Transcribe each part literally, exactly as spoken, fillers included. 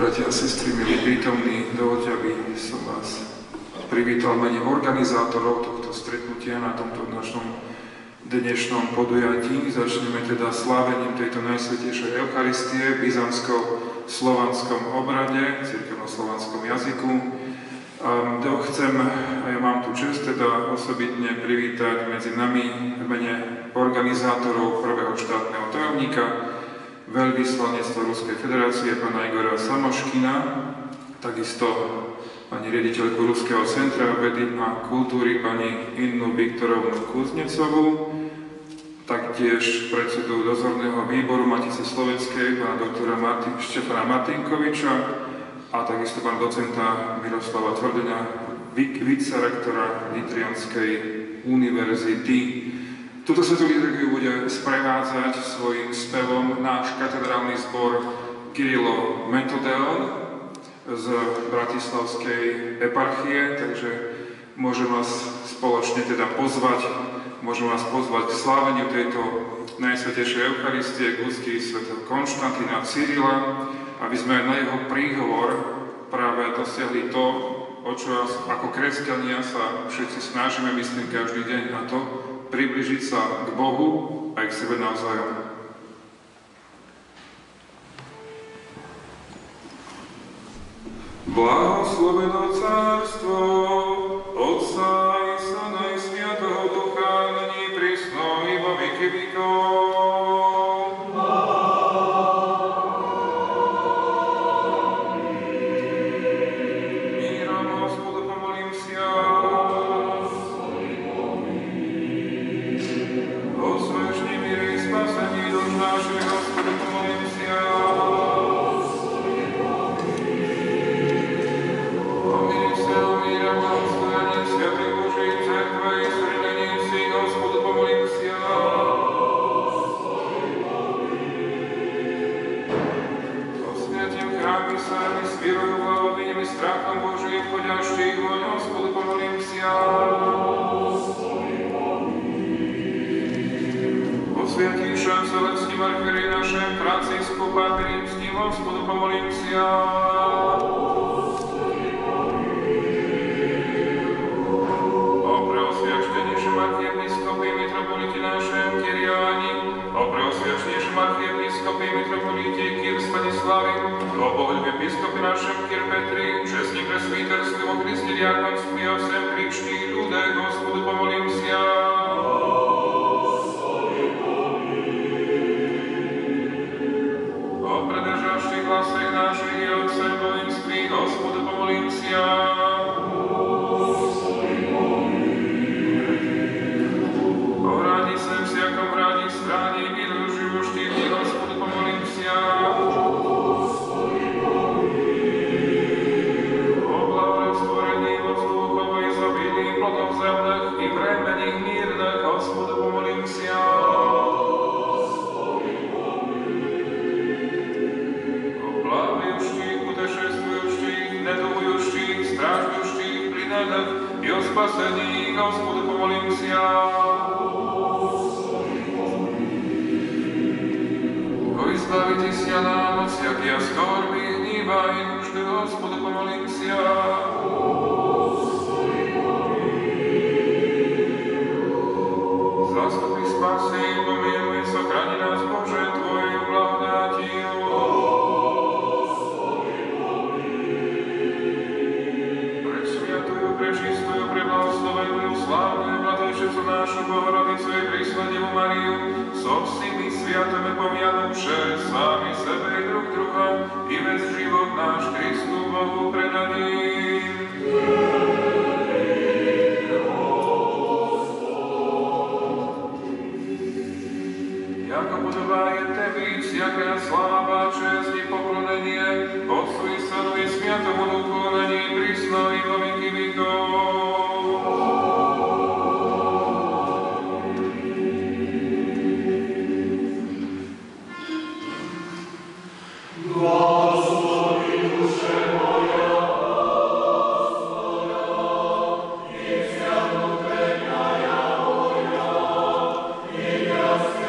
bratia a sestry, milí prítomní, dovoľte, aby som vás privítal v mene organizátorov tohto stretnutia na tomto našom dnešnom podujatí. Začneme teda slávením tejto najsvätejšej Eucharistie v byzantskom slovanskom obrade, cirkevno-slovanskom jazyku. A chcem, a ja mám tu čest teda osobitne privítať medzi nami v mene organizátorov prvého štátneho tajomníka veľvyslanectva Ruskej federácie pána Igora Samoškina, takisto pani riaditeľku Ruského centra vedy a kultúry pani Innu Viktorovnu Kuznecovú, taktiež predsedu dozorného výboru Matice slovenskej pána doktora Martin, Štefana Martinkoviča a takisto pána docenta Miroslava Tvrdenia, vicerektora Nitrianskej univerzity. Túto svetú liturgiu bude sprevádzať svojím spevom náš katedrálny zbor Kirilo Metodeon z Bratislavskej eparchie, takže môžem vás spoločne teda pozvať, môžem vás pozvať k sláveniu tejto najsvätejšej Eucharistie k úcti svätého Konštantína Cyrila, aby sme aj na jeho príhovor práve dosiahli to, o čo ako kresťania sa všetci snažíme, myslím, každý deň, a to približiť sa k Bohu aj k sebe navzájom. Blahosloveno cárstvo Otca i Syna i Sviatého Ducha, nyní prisno i vo veky vekov.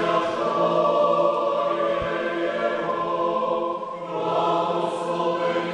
Amen.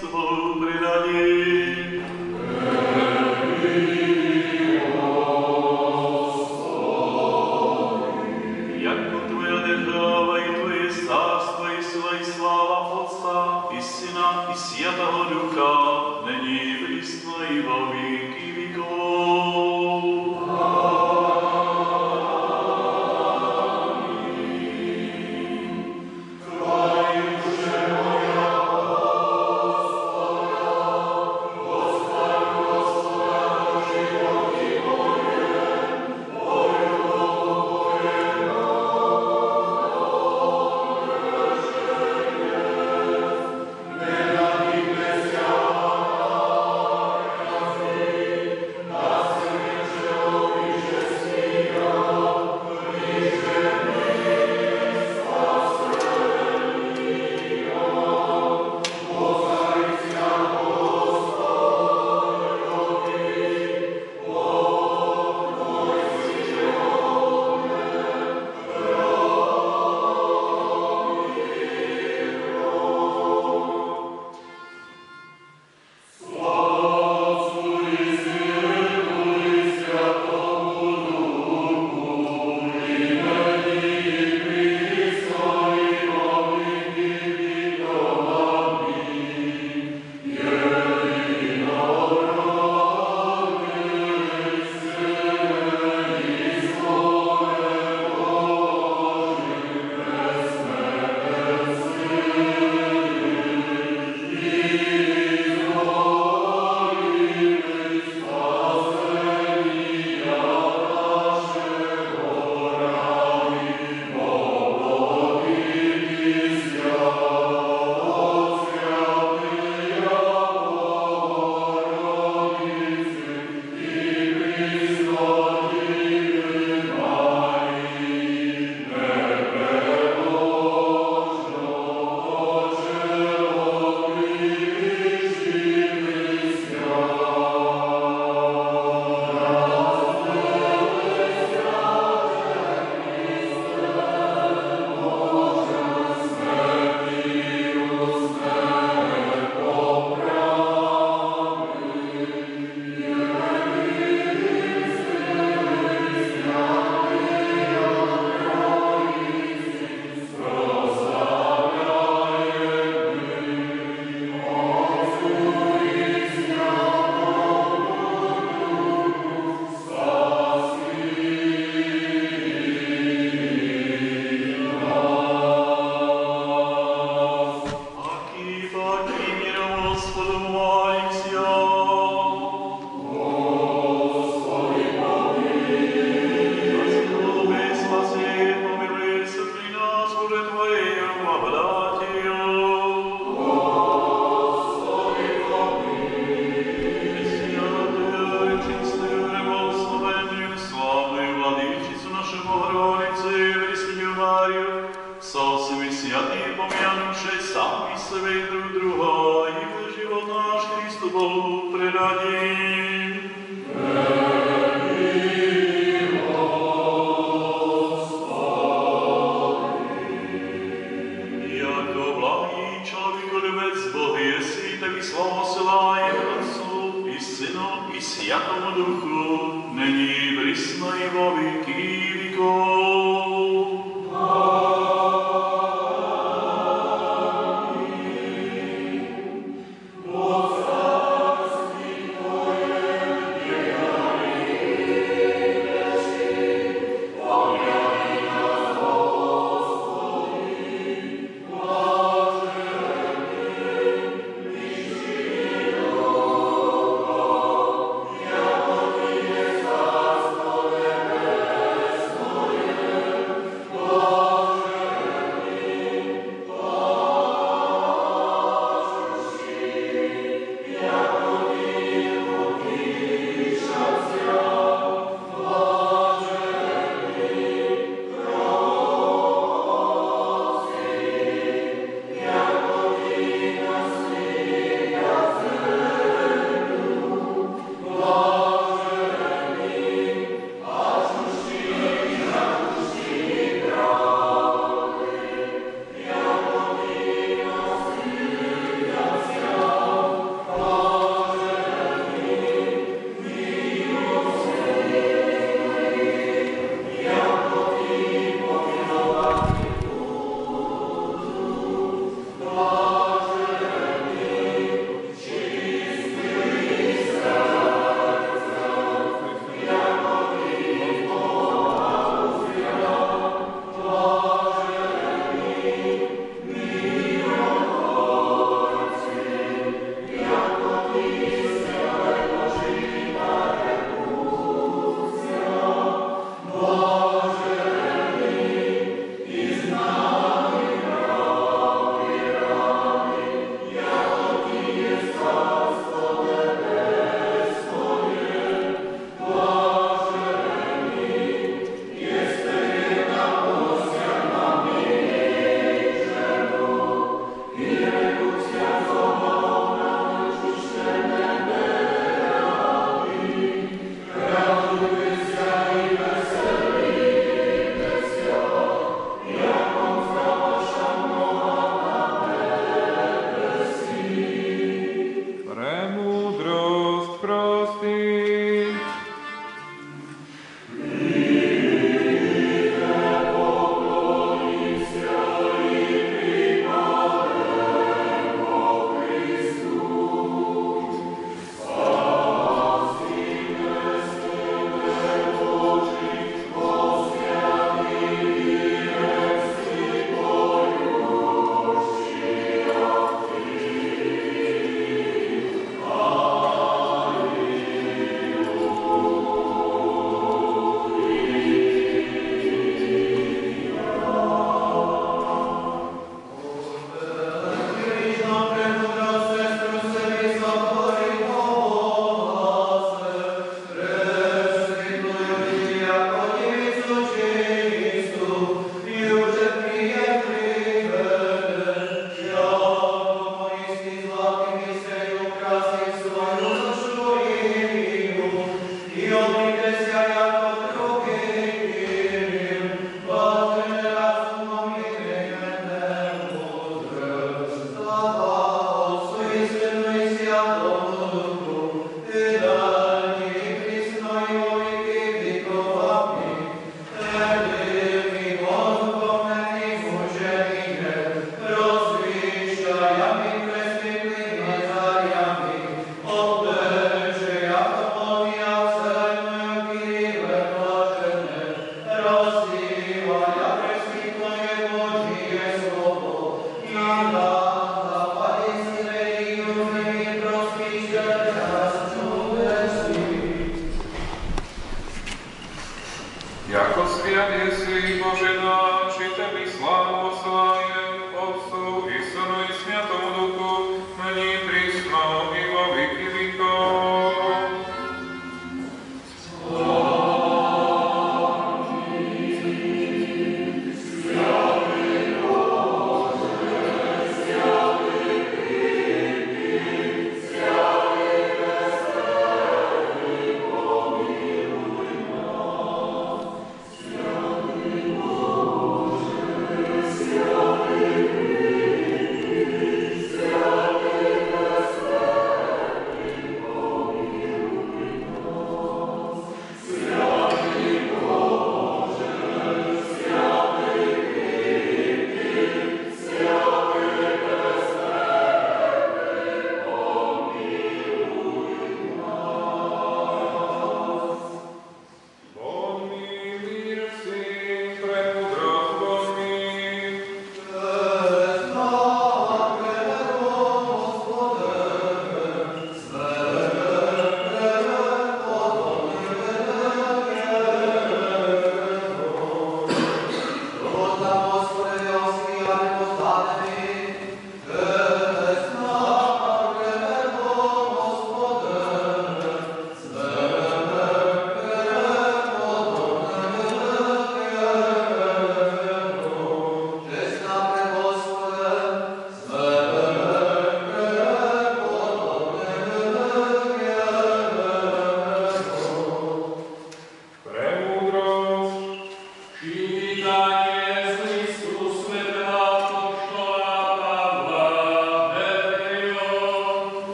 Kristu Bohu predaní. Jako Tvoja država i Tvoje carstvo i sila i slava Otca i Syna i Svätého Ducha, není prísno i vo věky vekov. Thank you.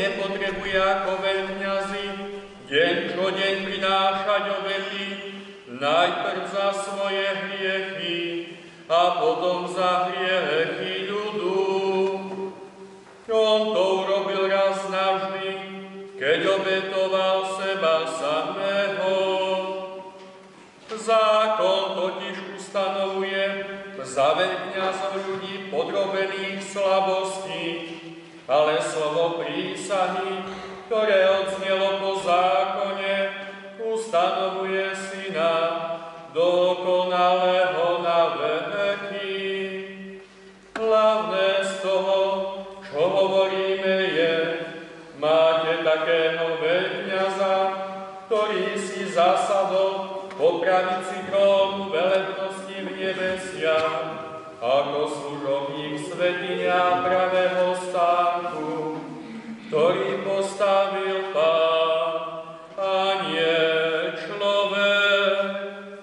nepotrebuje ako veľkňazi deň čo deň prinášať obety, najprv za svoje hriechy a potom za hriechy ľudu. On to urobil raz navždy, keď obetoval seba samého. Zákon totiž ustanovuje za veľkňazov ľudí podrobených slabostí, ale slovo prísahy, ktoré odznelo po zákone, ustanovuje syna dokonalého na veky. Hlavné z toho, čo hovoríme, je, máte takého veľkňaza, ktorý si zasadol po pravici trónu velebnosti v nebesiach, ako služobník svätyňa pravého stánku, ktorý postavil Pán, a nie človek.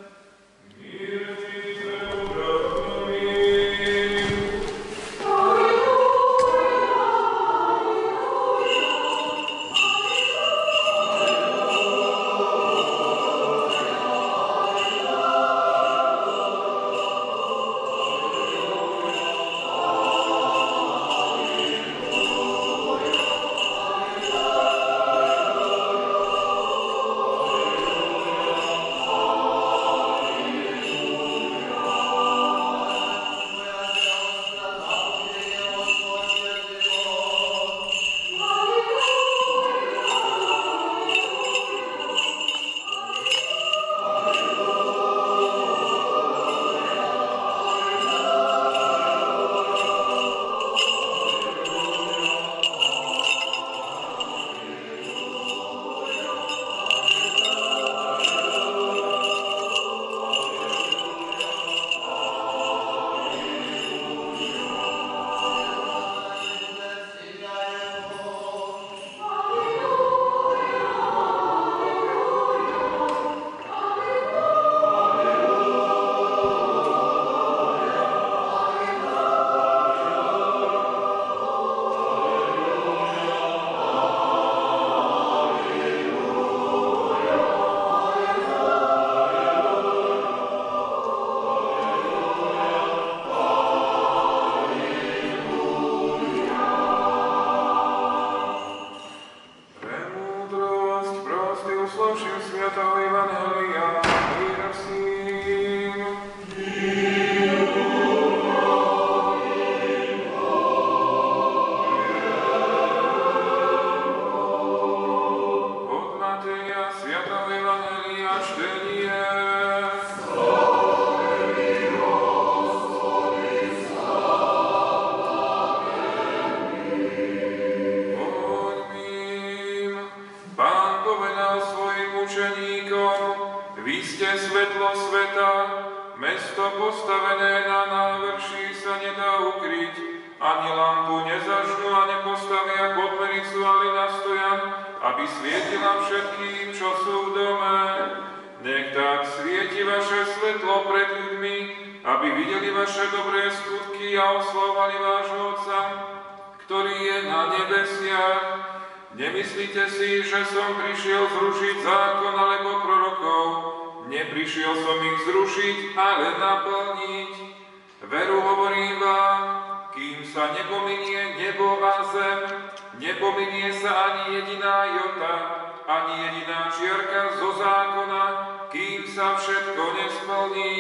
Nemyslíte si, že som prišiel zrušiť zákon alebo prorokov. Neprišiel som ich zrušiť, ale naplniť. Veru hovorím vám, kým sa nepominie nebo a zem, nepominie sa ani jediná jota, ani jediná čiarka zo zákona, kým sa všetko nesplní.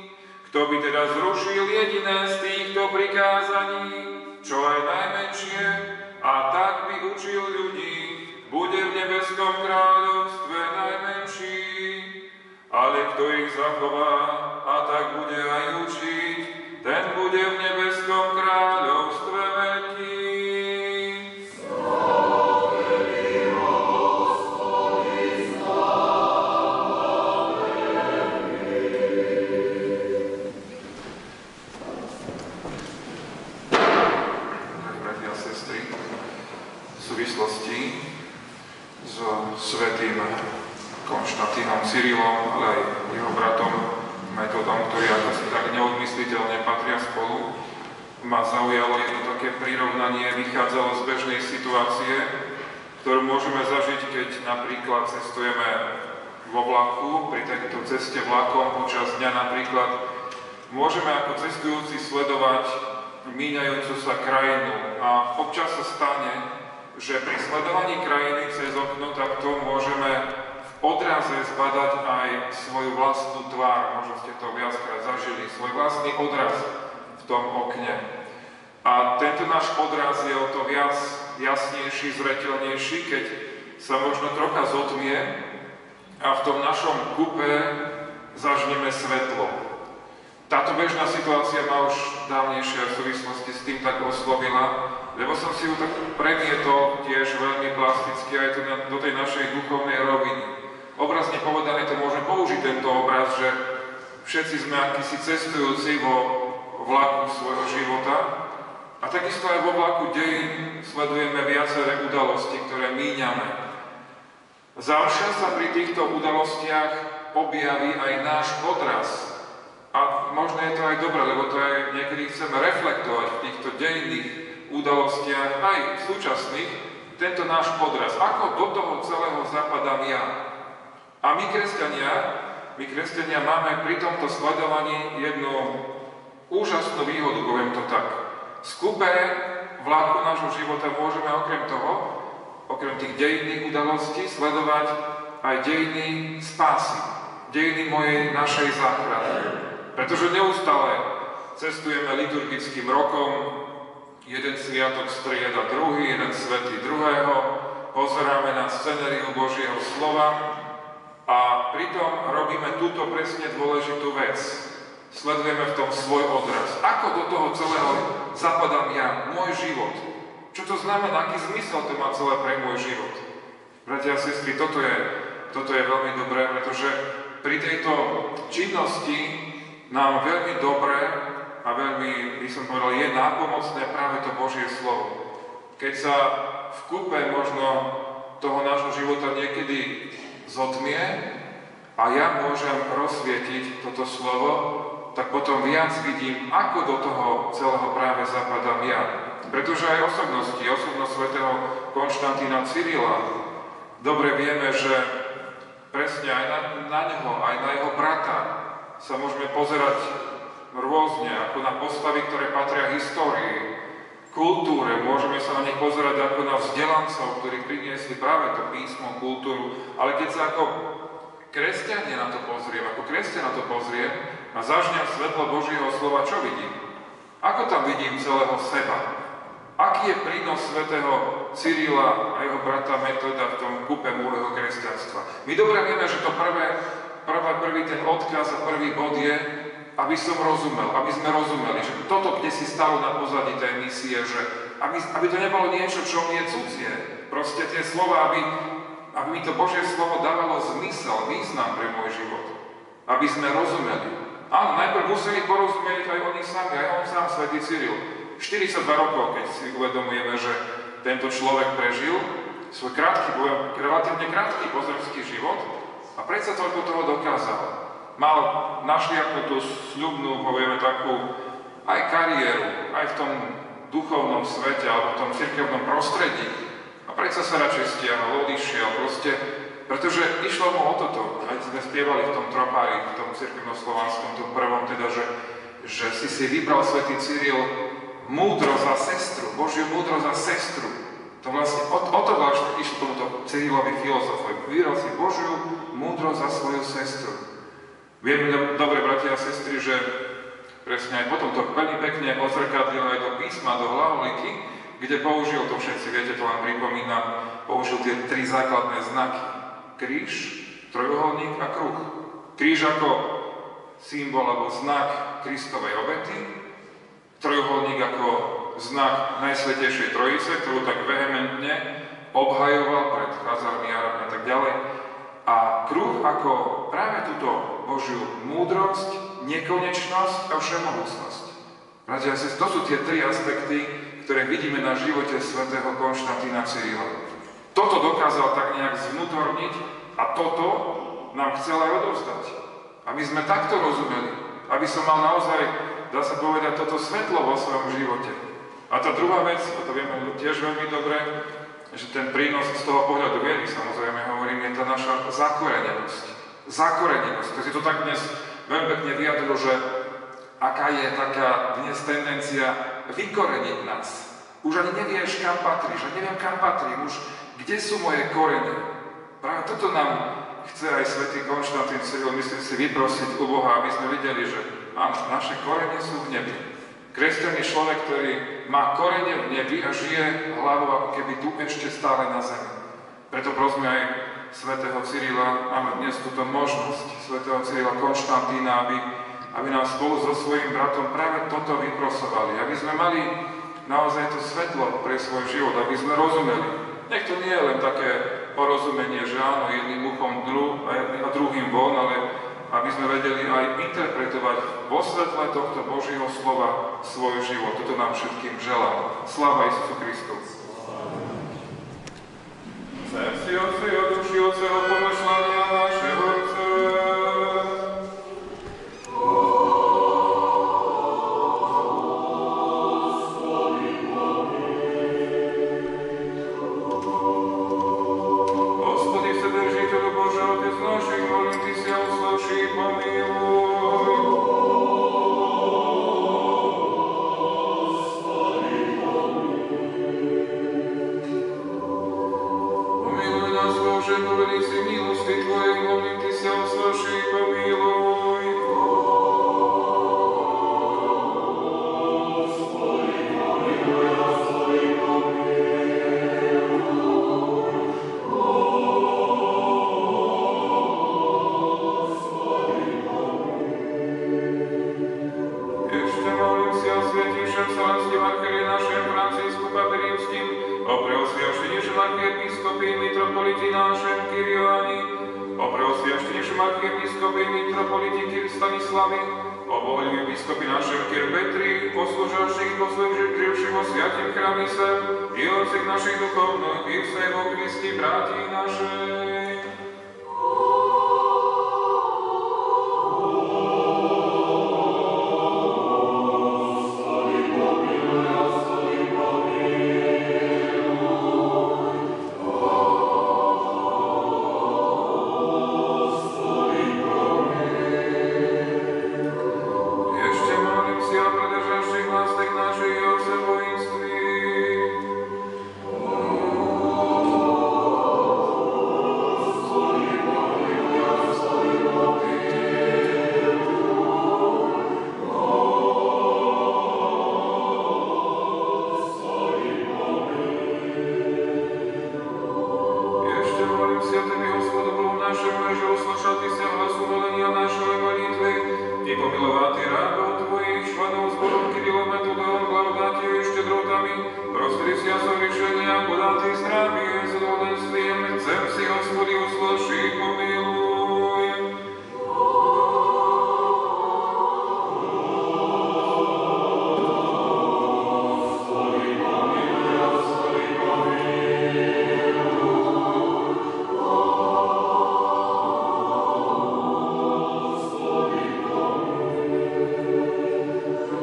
Kto by teda zrušil jediné z týchto prikázaní, čo aj najmenšie, a tak by učil ľudí, bude v nebeskom kráľovstve najmenší. Ale kto ich zachová, a tak bude aj učiť, ten bude v nebeskom kráľovstve veľký. Svätým Konštantínom Cyrilom, ale aj jeho bratom Metodom, ktorí ako si tak neodmysliteľne patria spolu, ma zaujalo jedno také prirovnanie, vychádzalo z bežnej situácie, ktorú môžeme zažiť, keď napríklad cestujeme vo vlaku, pri takejto ceste vlakom počas dňa napríklad, môžeme ako cestujúci sledovať míňajúcu sa krajinu a občas sa stane, že pri sledovaní krajiny cez okno takto môžeme v odraze zbadať aj svoju vlastnú tvár, možno ste to viackrát zažili, svoj vlastný odraz v tom okne. A tento náš odraz je o to viac jasnejší, zreteľnejší, keď sa možno trocha zotmie a v tom našom kupe zažneme svetlo. Táto bežná situácia ma už dávnejšie v súvislosti s tým tak oslovila, lebo som si ju tak premietol tiež veľmi plasticky aj to na, do tej našej duchovnej roviny. Obrazne povedané to môžem použiť tento obraz, že všetci sme akýsi cestujúci vo vlaku svojho života a takisto aj vo vlaku dejín sledujeme viaceré udalosti, ktoré míňame. Zavša sa pri týchto udalostiach objaví aj náš odraz. A možno je to aj dobré, lebo to aj niekedy chceme reflektovať v týchto dejinných udalostiach, aj súčasných, tento náš odraz. Ako do toho celého zapadám ja? A my kresťania, my kresťania máme pri tomto sledovaní jednu úžasnú výhodu, poviem to tak. V skupe vlaku nášho života môžeme okrem toho, okrem tých dejinných udalostí, sledovať aj dejiny spásy, dejiny mojej našej záchrany. Pretože neustále cestujeme liturgickým rokom, jeden sviatok strieda druhý, jeden svätý druhého, pozeráme na scenériu Božieho slova a pritom robíme túto presne dôležitú vec. Sledujeme v tom svoj odraz. Ako do toho celého zapadám ja, môj život? Čo to znamená, aký zmysel to má celé pre môj život? Bratia a sestry, toto je, toto je veľmi dobré, pretože pri tejto činnosti nám veľmi dobre a veľmi, by som povedal, je nápomocné práve to Božie slovo. Keď sa v kupe možno toho nášho života niekedy zotmie a ja môžem rozsvietiť toto slovo, tak potom viac vidím, ako do toho celého práve zapadám ja. Pretože aj osobnosti, osobnosť svätého Konštantína Cyrila, dobre vieme, že presne aj na, na neho, aj na jeho brata sa môžeme pozerať rôzne, ako na postavy, ktoré patria histórii, kultúre, môžeme sa na nich pozerať ako na vzdelancov, ktorí priniesli práve to písmo, kultúru, ale keď sa ako kresťania na to pozriem, ako kresťan na to pozriem a zažňam svetlo Božieho slova, čo vidím? Ako tam vidím celého seba? Aký je prínos svätého Cyrila a jeho brata Metoda v tom kupe môjho kresťanstva? My dobre vieme, že to prvé, prvé, prvý ten odkaz a prvý bod je, aby som rozumel, aby sme rozumeli, že toto, kde si stalo na pozadí tej misie, že aby, aby to nebolo niečo, čo mi je cudzie. Proste tie slova, aby, aby mi to Božie slovo dávalo zmysel, význam pre môj život. Aby sme rozumeli. Áno, najprv museli porozumieť aj oni sami, aj on sám, svätý Cyril. štyridsaťdva rokov, keď si uvedomujeme, že tento človek prežil svoj krátky, relatívne krátky pozemský život a predsa toľko toho dokázal. Mal našliapnutú sľubnú, povieme takú, aj kariéru, aj v tom duchovnom svete alebo v tom cirkevnom prostredí. A predsa sa radšej stiahol, odišiel, proste, pretože išlo mu o toto. Aj sme spievali v tom tropári, v tom cirkevnoslovanskom, tom prvom, teda, že, že si si vybral svätý Cyril múdro za sestru, Božiu múdro za sestru. To vlastne, o, o to vlastne išlo tomuto Cyrilovi filozofovi. Vybral si Božiu múdro za svoju sestru. Vieme dobre, bratia a sestry, že presne aj potom to veľmi pekne odzrkadlil aj do písma, do hlavoliky, kde použil to všetci, viete, to vám pripomínam, použil tie tri základné znaky. Kríž, trojuholník a kruh. Kríž ako symbol alebo znak Kristovej obety, trojuholník ako znak Najsvätejšej Trojice, ktorú tak vehementne obhajoval pred cházarmi, Arabmi a tak ďalej. A kruh ako práve túto Božiu múdrosť, nekonečnosť a všemohúcnosť. Bratia, to sú tie tri aspekty, ktoré vidíme na živote svätého Konštantína Cyrila. Toto dokázal tak nejak zvnútorniť a toto nám chcel aj odovzdať. Aby sme takto rozumeli, aby som mal naozaj, dá sa povedať, toto svetlo vo svojom živote. A tá druhá vec, a to vieme tiež veľmi dobre, že ten prínos z toho pohľadu viery, samozrejme hovorím, je tá naša zakorenenosť. Zakorenenosť. To si to tak dnes veľmi pekne vyjadrilo, že aká je taká dnes tendencia vykoreniť nás. Už ani nevieš, kam patríš, že neviem, kam patrím, už kde sú moje korene. Práve toto nám chce aj svätý Konštantín Cyril, myslím si, vyprosiť u Boha, aby sme videli, že áno, naše korene sú v nebi. Kresťan je človek, ktorý má korene v nebi a žije hlavou ako keby tu ešte stále na zemi. Preto prosme aj svätého Cyrila, máme dnes túto možnosť svätého Cyrila Konštantína, aby, aby nám spolu so svojím bratom práve toto vyprosovali, aby sme mali naozaj to svetlo pre svoj život, aby sme rozumeli. Nech to nie je len také porozumenie, že áno, jedným uchom dru a druhým von, ale aby sme vedeli aj interpretovať vo svetle tohto Božieho slova svoj život. Toto nám všetkým želám. Sláva Isusu Kristu. Chcem si Otci a duši Otceho pomyšľania našeho Otca.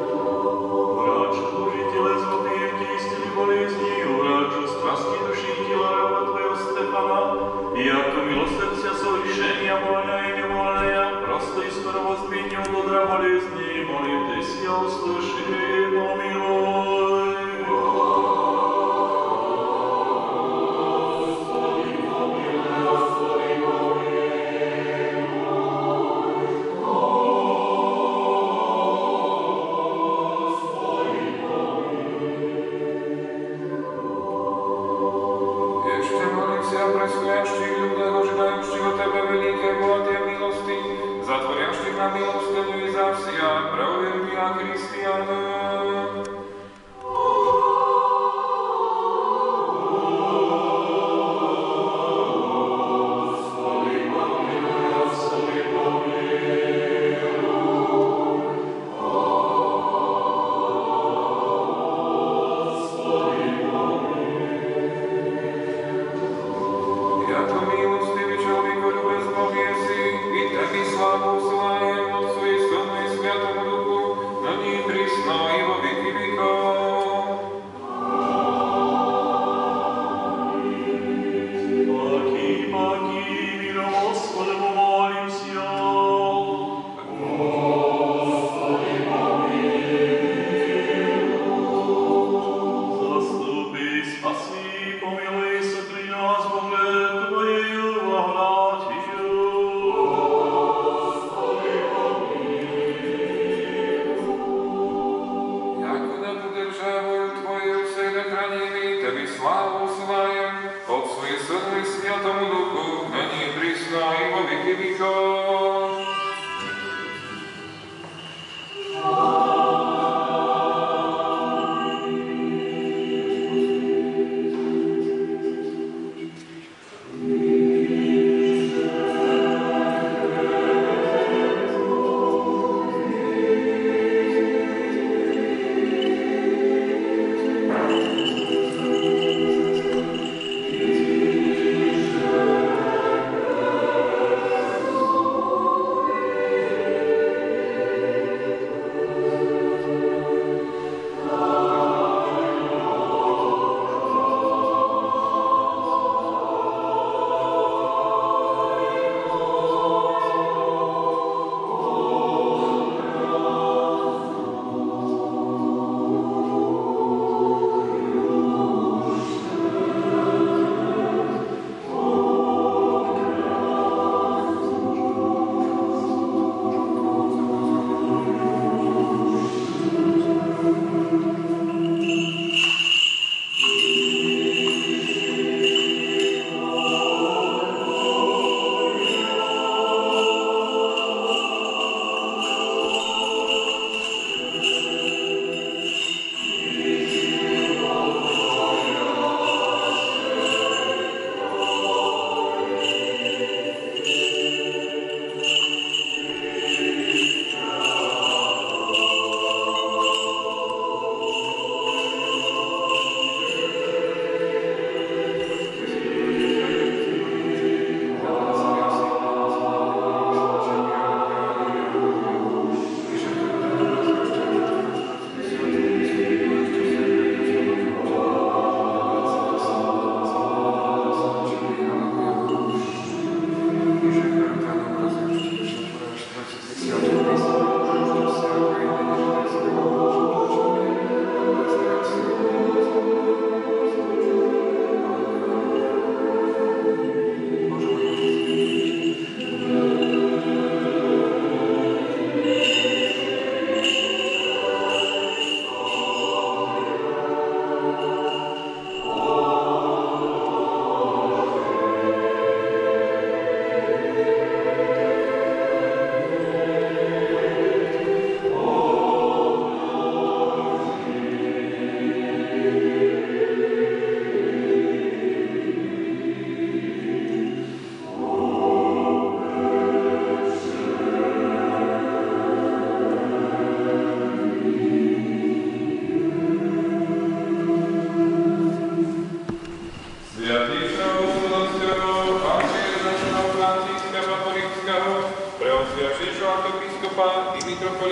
Bolesti, uráču strasti duší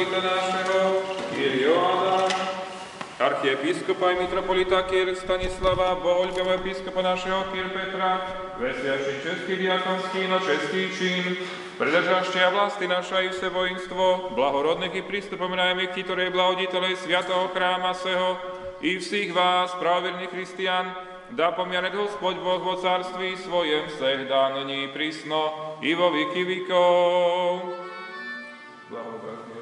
mitropolita našeho, Kirioada, archiepiskopa i mitropolita Kir Stanislava, bohoľubého episkopa našeho Kir Petra, vesiaši český diakonský no český čin, predržašte a vlasti naša i vse vojenstvo, blahorodných i pristupomínajme k ti, ktoré blahoditele sviatého chráma seho, i všich vás, praverných Christian, da pomianet Hospod Boh vo carství svojem vseh dá nyní prísno i vo viky vikov. Blahodatný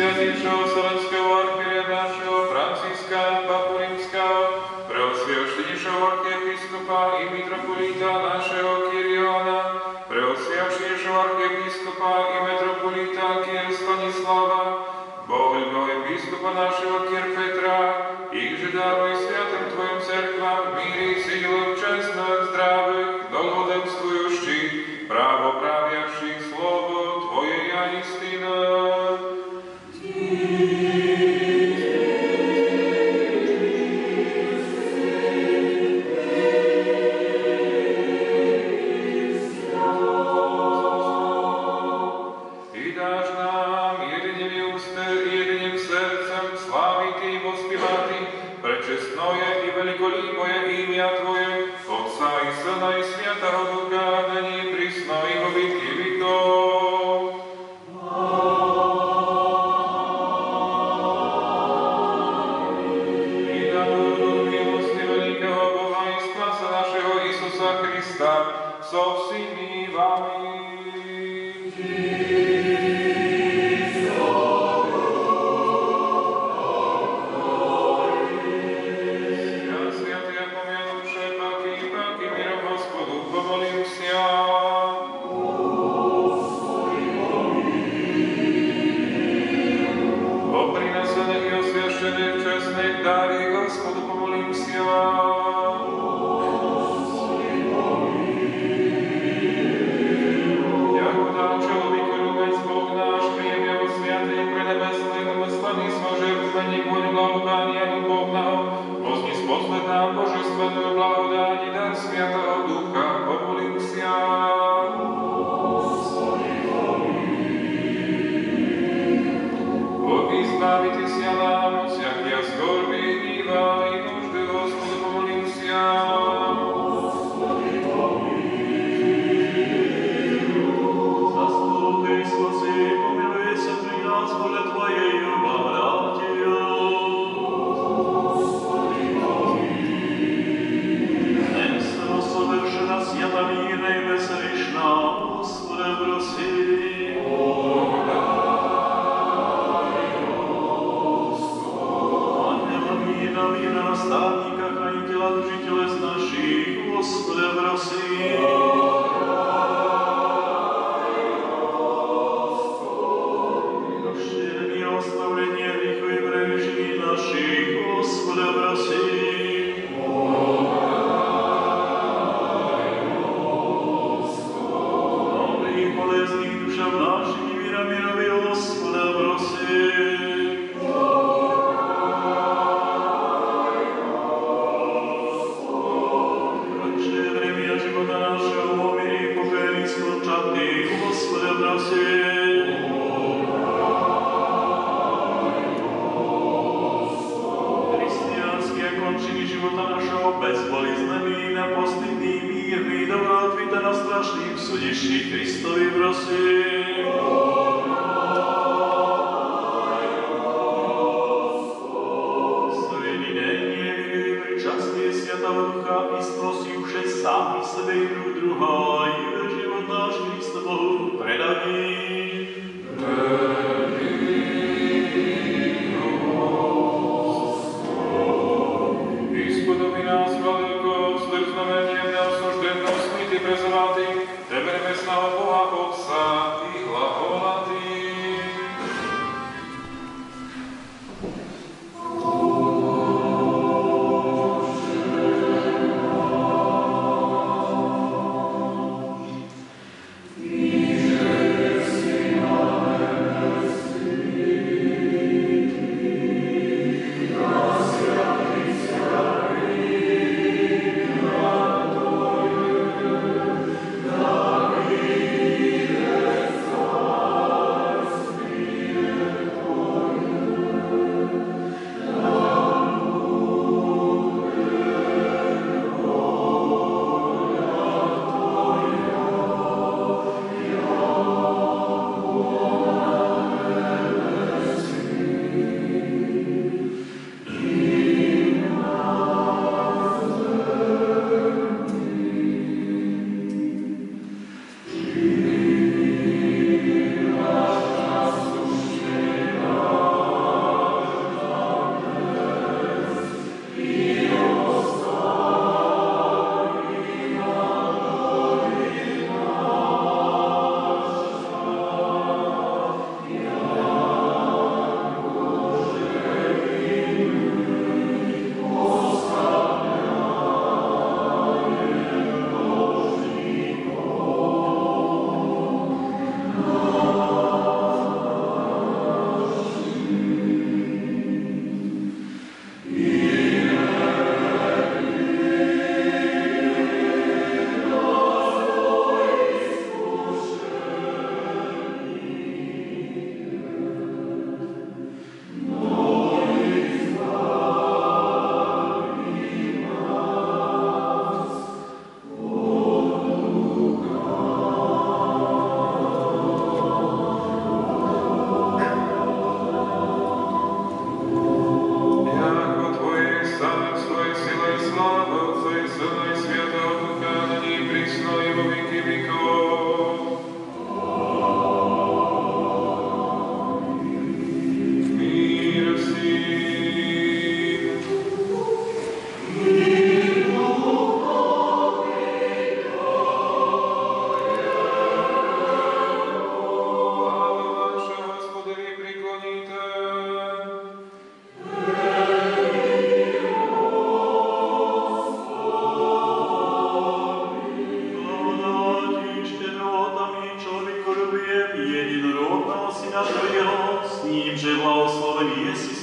najsvätejšieho slovenského archierea nášho Franciska Papu Rímskeho, preosviačnejšieho archiepiskupa i mitropolita našeho Kyriona, preosviačnejšieho archiepiskupa i metropolita Kyr Stanislava, Bohľbého episkupa našeho Kyr Petra, ich že daruj sviatým Tvojim cerkvám míry, sílu, čestnosť, zdravých, dlhodobstvujúších, právo praviaších slovo Tvojej a istina. Tebe nebesného Boha Otca i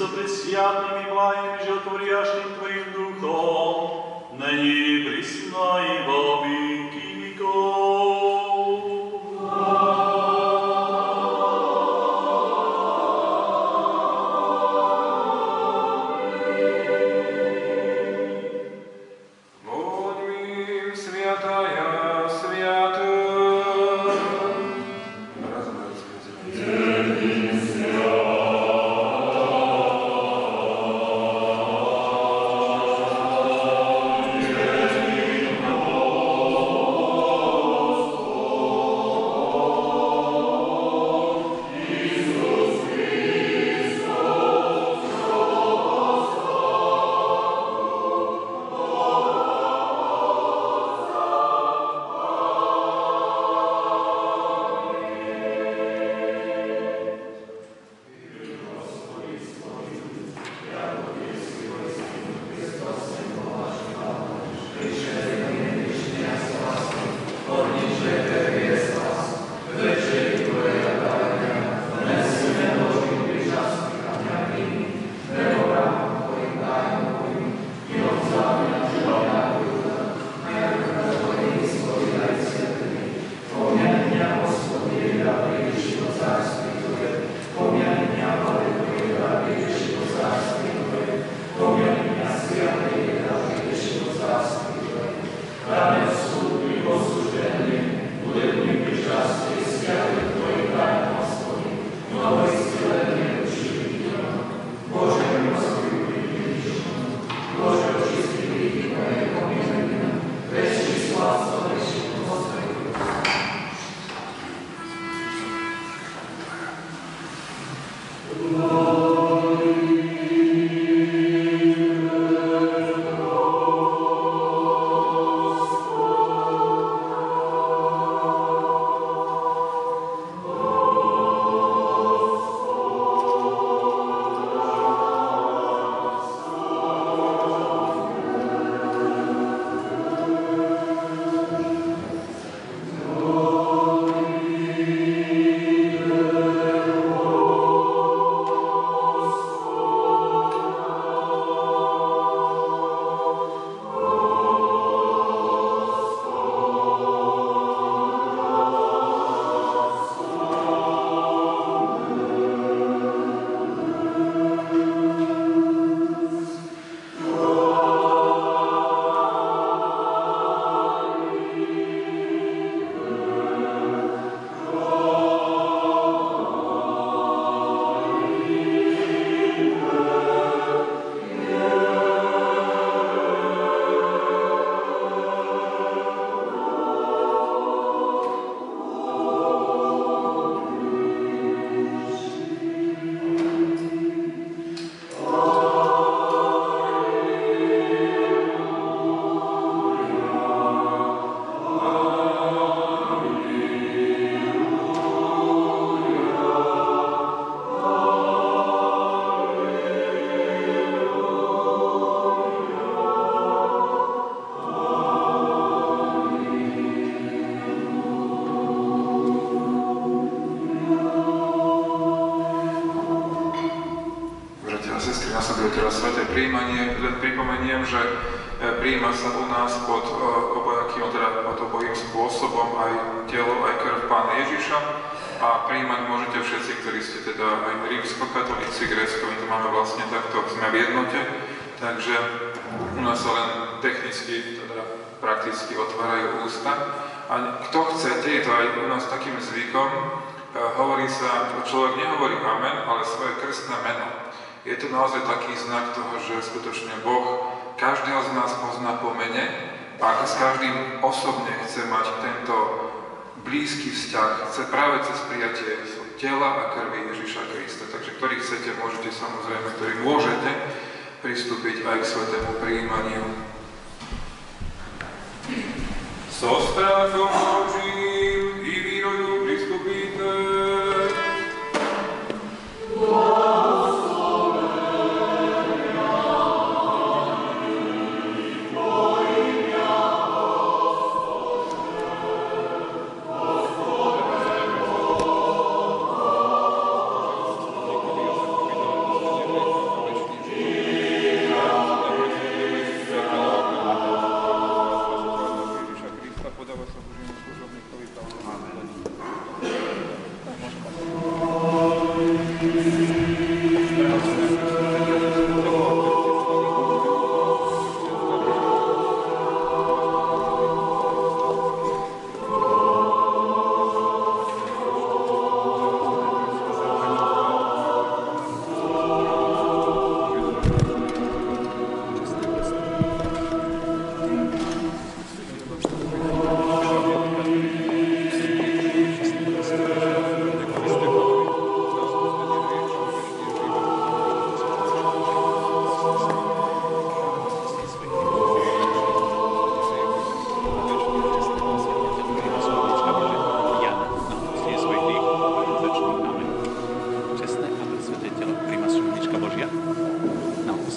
со пресвятным и благим и животворящим Твоим Духом, ныне и присно и во веки веков. Príjmanie, len pripomeniem, že príjma sa u nás pod obojakým, teda pod obojím spôsobom aj telo, aj krv Pána Ježiša a príjmať môžete všetci, ktorí ste teda aj rímskokatolíci, gréckovi, to máme vlastne takto, sme v jednote, takže u nás sa len technicky, teda prakticky otvárajú ústa a kto chcete, je to aj u nás takým zvykom, hovorí sa, človek nehovorí amen, ale svoje krstné meno. Je to naozaj taký znak toho, že skutočne Boh každého z nás pozná po mene a s každým osobne chce mať tento blízky vzťah, chce práve cez prijatie tela a krvi Ježiša Krista. Takže ktorý chcete, môžete samozrejme, ktorý môžete pristúpiť aj k svätému prijímaniu. So strachom Božím i vírou pristúpite.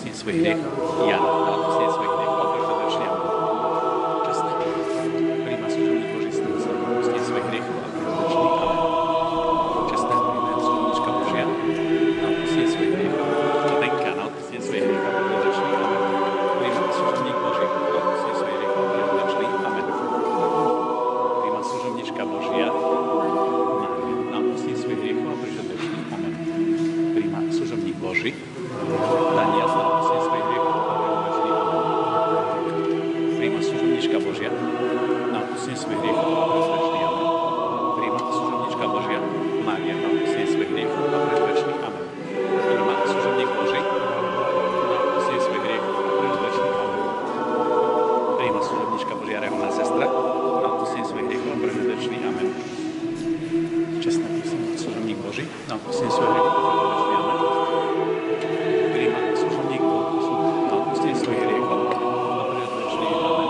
odpustenie svojich hriechov. Jan na odpustenie svojich hriechov a prečo večný. Čestné. Príjma služobník Boží srdce na odpustenie svojich hriechov a prečo večný. Čestné. Príjma služobníčka Božia na odpustenie svojich hriechov. Čtenka na odpustenie svojich hriechov a prečo večný. Príjma služobník Boží na odpustenie svojich hriechov a prečo večný. Amen. Príjma služobníčka Božia na odpustenie svojich hriechov a prečo večný. Amen. Príjma služobník Boží Daniel na odpustenie svojich hriechov a prečo večný. Amen. Príjma služobníčka Božia na odpustenie svojich hriechov a prečo večný. Amen. Príjma služobníčka Božia Mária na odpustenie svojich hriechov a prečo večný. Amen. Príjma služobník Boží na odpustenie svojich hriechov a prečo večný. Amen. Príjma služobníčka Božia reholná sestra na odpustenie svojich hriechov a prečo večný. Amen. Čestné prosím, služobník Boží na odpustenie svojich hriechov a prečo večný. Amen. Príjma služobník Boží na odpustenie svojich hriechov a prečo večný. Amen.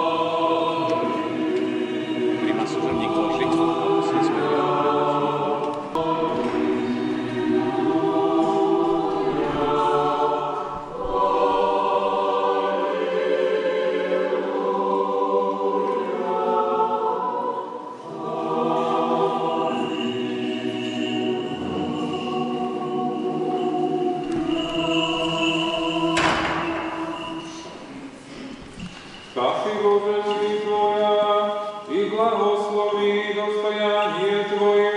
Príjma služobník Boží na odpustenie svojich hriechov a prečo večný. Spasi Bože vždy Tvoja i blahosloví dostojanie Tvoje.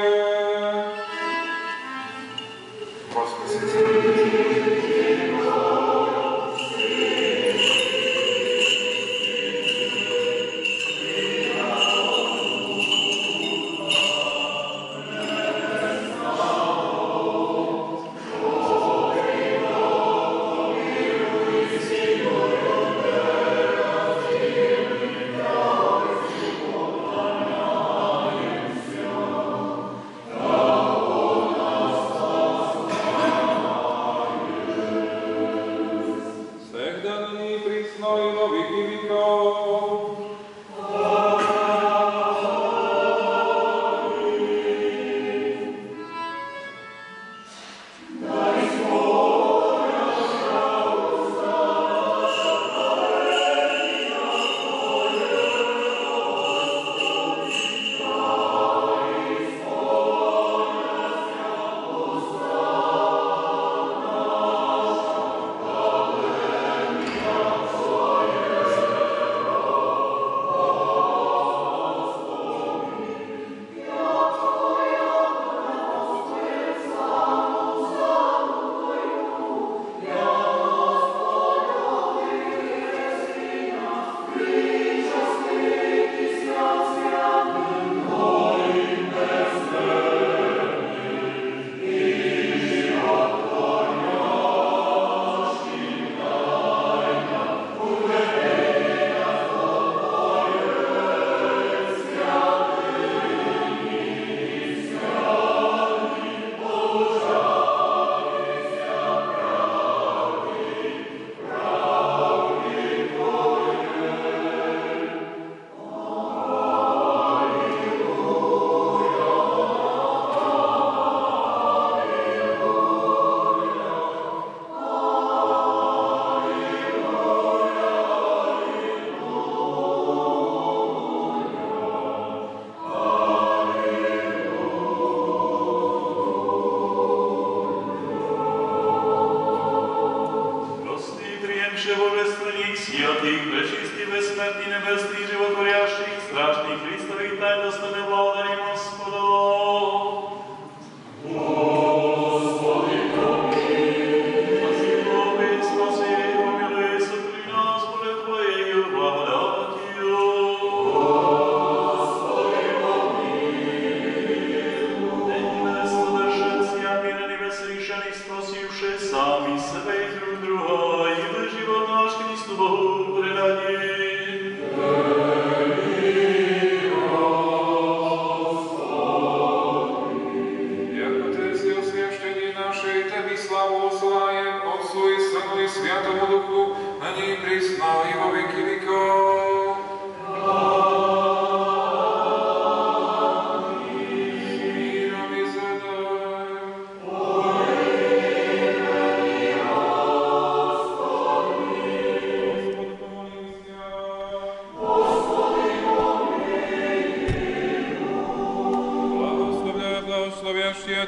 Amen.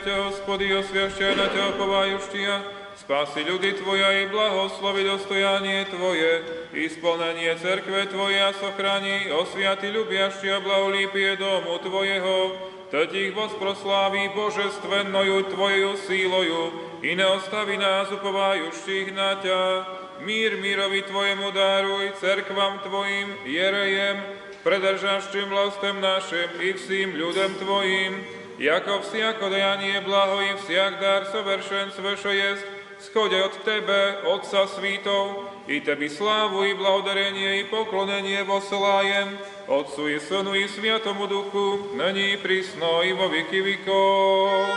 ťa, Hospody, osviašťa na ťa, opovájuštia, spasi ľudy Tvoja i blahoslovi dostojanie Tvoje, isplnenie cerkve Tvoje a sochrani, osviaty ľubiaštia, blaholípie domu Tvojeho, Teď ich prosláví božestvennoju Tvojou síloju i neostaví nás upovájuštích na ťa. Mír mírovi Tvojemu daruj, cerkvam Tvojim, jerejem, predržaščím vlastem našim i vším ľudem Tvojim, jako vsiako dejanie blaho i vsiak dar soveršenstve, šo jest, schode od Tebe, Otca svítov, i Tebi slávu i blahodarenie i poklonenie voselájem, Otcu i Synu i Sviatomu Duchu, nyní prísno i vo veky vekov.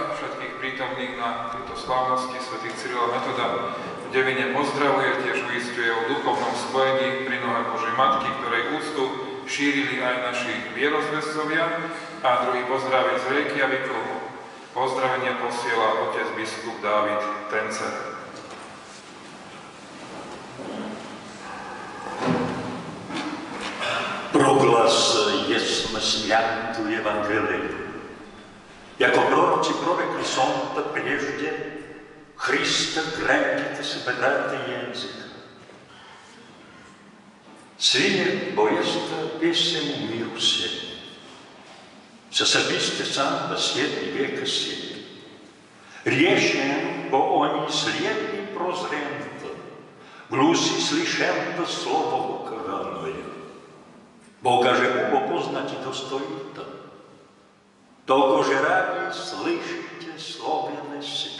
všetkých prítomných na tejto slávnosti svätých Cyrila Metoda v Devine pozdravuje, tiež uisťuje o duchovnom spojení pri nohe Božej Matky, ktorej úctu šírili aj naši vierozvescovia, a druhý pozdraviť z Reykjaviku. Pozdravenia posiela otec biskup Dávid Tencer. Proglas jesme святу Евангелию. Jako proroci prorekli som прежде, Христа грабите собирате язык. Свиет боеста песему миру сет. Сособисте сам во светлый века сет. Речем, бо они следни прозрента, глуси слышента слово каганое. Бога же оба познать и достоит-то. Только же ради слышите словеné si.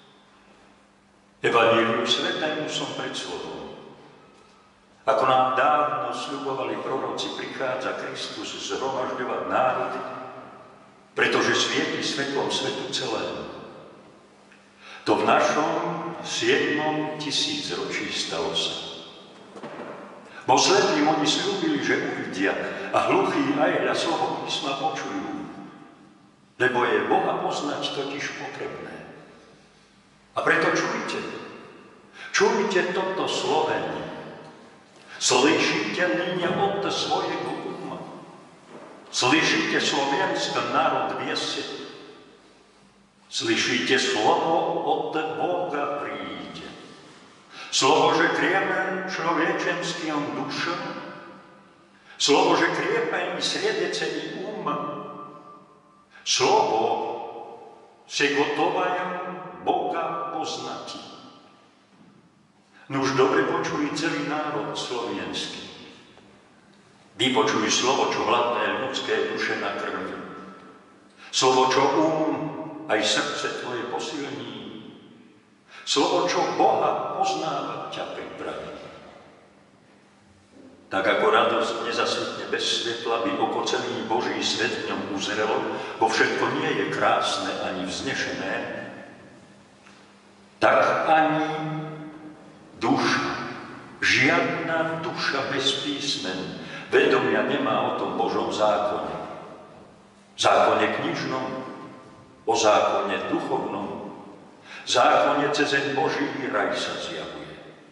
Evanjeliu svetému som pred slovom. Ako nám dávno sľubovali proroci, prichádza Kristus zhromažďovať národy, pretože svieti svetlom svetu celému. To v našom siedmom tisícročí stalo sa. Bo slepým oni sľúbili, že uvidia, a hluchí aj hľa slovo písma počujú, lebo je Boha poznať totiž potrebné. A preto čujte, čujte toto slovenie, slyšíte nyní od svojego uma, slyšíte slovenský národ viese, slyšíte slovo od Boga príde. Slovo, že kriepen človečenským dušom, slovo, že kriepen sredecený um, slovo, že gotovajú Boga poznať. Nuž dobre počuj celý národ slovenský. Vypočuj slovo, čo hladné ľudské duše nakrví. Slovo, čo um aj srdce tvoje posilní. Slovo, čo Boha poznávať ťa pripraví. Tak ako radosť nezasvitne bez svetla, by oko celý Boží svet v ňom uzrelo, bo všetko nie je krásne ani vznešené, tak ani duša, žiadna duša bez písmen, vedomia nemá o tom Božom zákone. Zákone knižnom, o zákone duchovnom, zákone cezeň Boží raj sa zjavuje.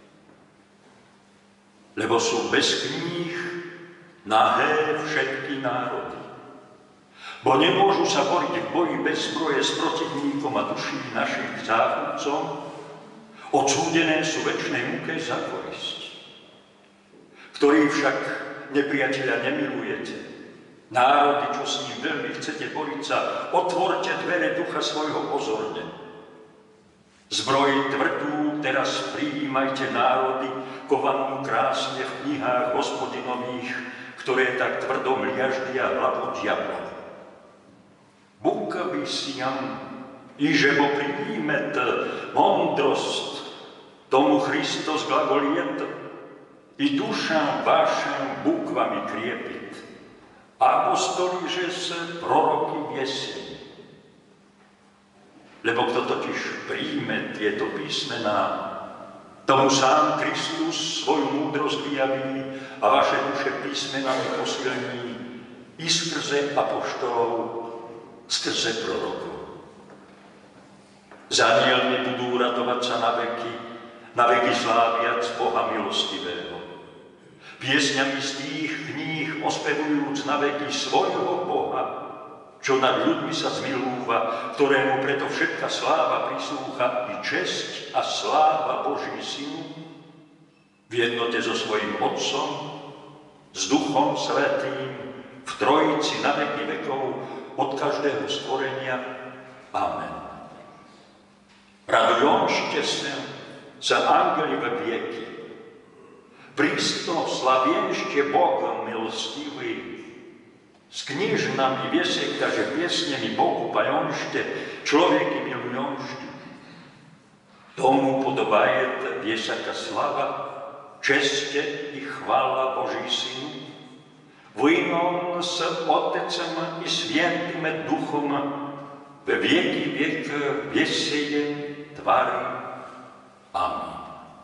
Lebo sú bez kníh nahé všetky národy. Bo nemôžu sa boriť v boji bez zbroje s protivníkom a duší našich záchudcom, odsúdené sú večnej múke za korisť. Ktorý však nepriateľa nemilujete, národy, čo s ním veľmi chcete boriť sa, otvorte dvere ducha svojho pozorne. Zbroj tvrdú teraz prijímajte národy, kovanú krásne v knihách hospodinových, ktoré tak tvrdo mliaždia hlavu diabla. Buka by si jam, iže bo prijímete mondrost, tomu Hristos glagoliet, i duša vaša Bůh vami kriepit. Apostoli, že se proroky vieseň. Lebo kto totiž príjme tieto písmená, tomu sám Kristus svoju múdrosť vyjaví a vaše duše písmenami posilní i skrze apoštolov, skrze prorokov. Zanielmi budú radovať sa na veky, na veky sláviac Boha milostivého. Piesňami z tých kníh ospevujúc na veky svojho Boha, čo nad ľuďmi sa zmilúva, ktorému preto všetka sláva prislúcha i česť a sláva Boží Synu, v jednote so svojím Otcom, s Duchom Svätým, v Trojici na veky vekov, od každého stvorenia. Amen. Radujomšte sa, sa angeli ve vieky. Prísto slavienšte Boha milostivý, s knižnami viesiekta, že piesnemi Bohu pajonšte, človeky milujomšte. Tomu podobajet viesaka slava, česte i chvála Boží Synu, vojnom s Otecem i Svientým Duchom, ve vieky viek vieseje tvary. Amen.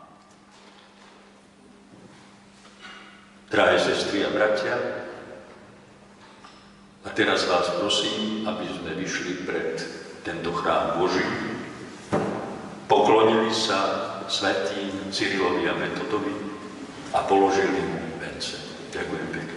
Drahé sestry a bratia, a teraz vás prosím, aby sme vyšli pred tento chrám Boží. Poklonili sa svätým Cyrilovi a Metodovi a položili mu vence. Ďakujem pekne.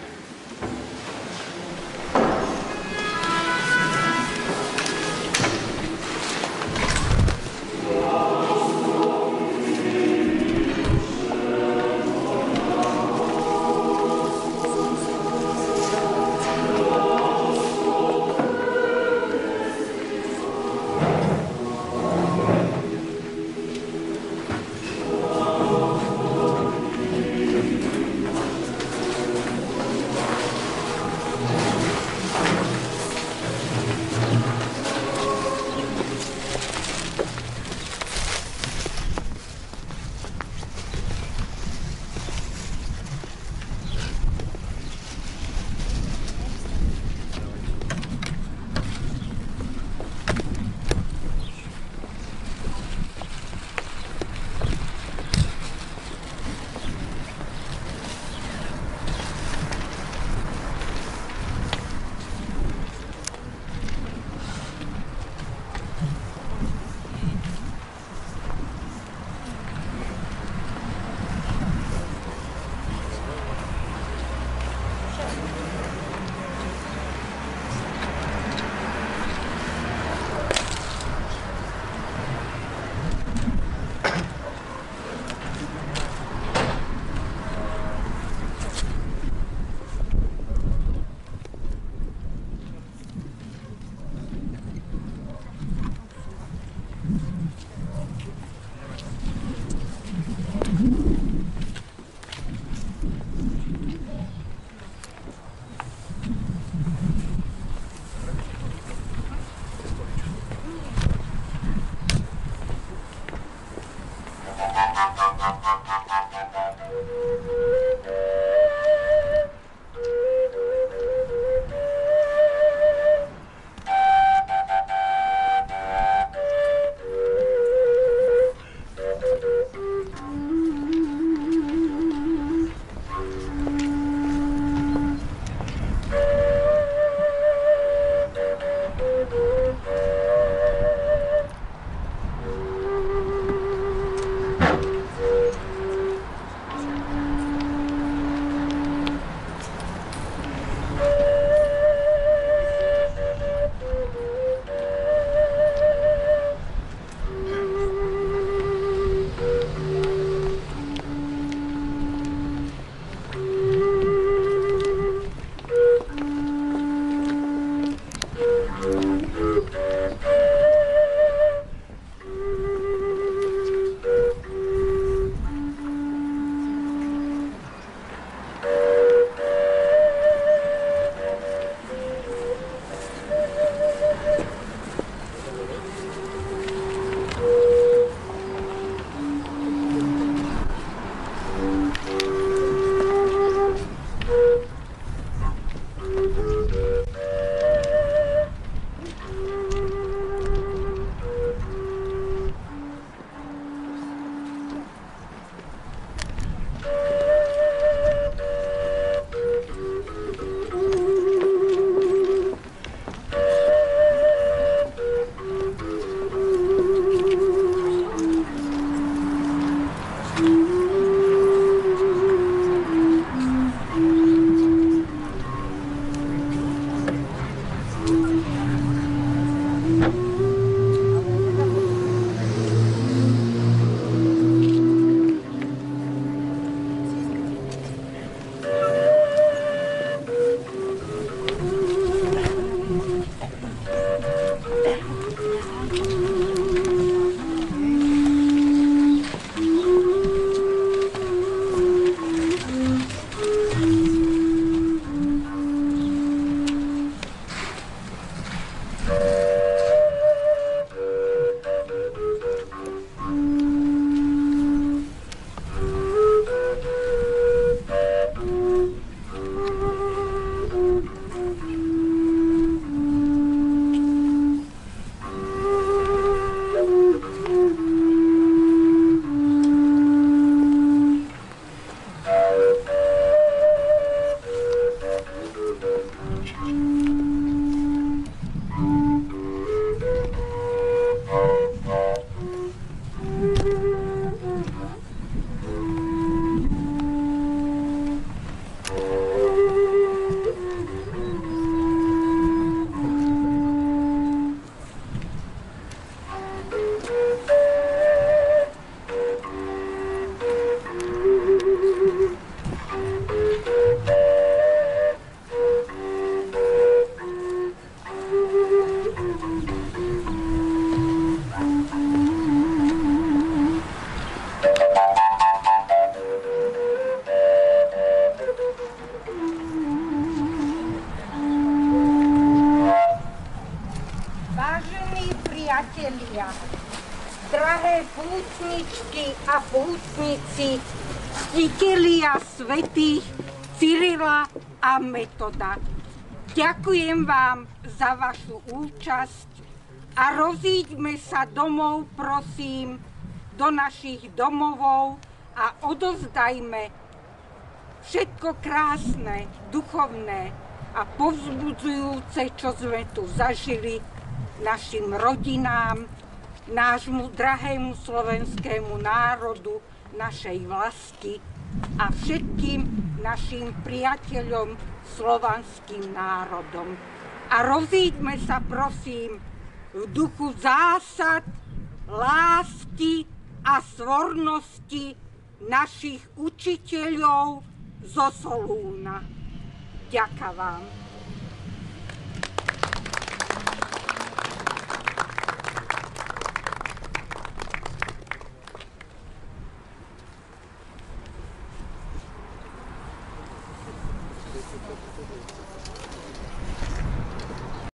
priatelia, drahé pútničky a pútnici, ctitelia svätých Cyrila a Metoda. Ďakujem vám za vašu účasť a rozíďme sa domov, prosím, do našich domovov a odozdajme všetko krásne, duchovné a povzbudzujúce, čo sme tu zažili našim rodinám, nášmu drahému slovenskému národu, našej vlasti a všetkým našim priateľom, slovanským národom. A rozíďme sa, prosím, v duchu zásad, lásky a svornosti našich učiteľov zo Solúna. Ďakujem vám.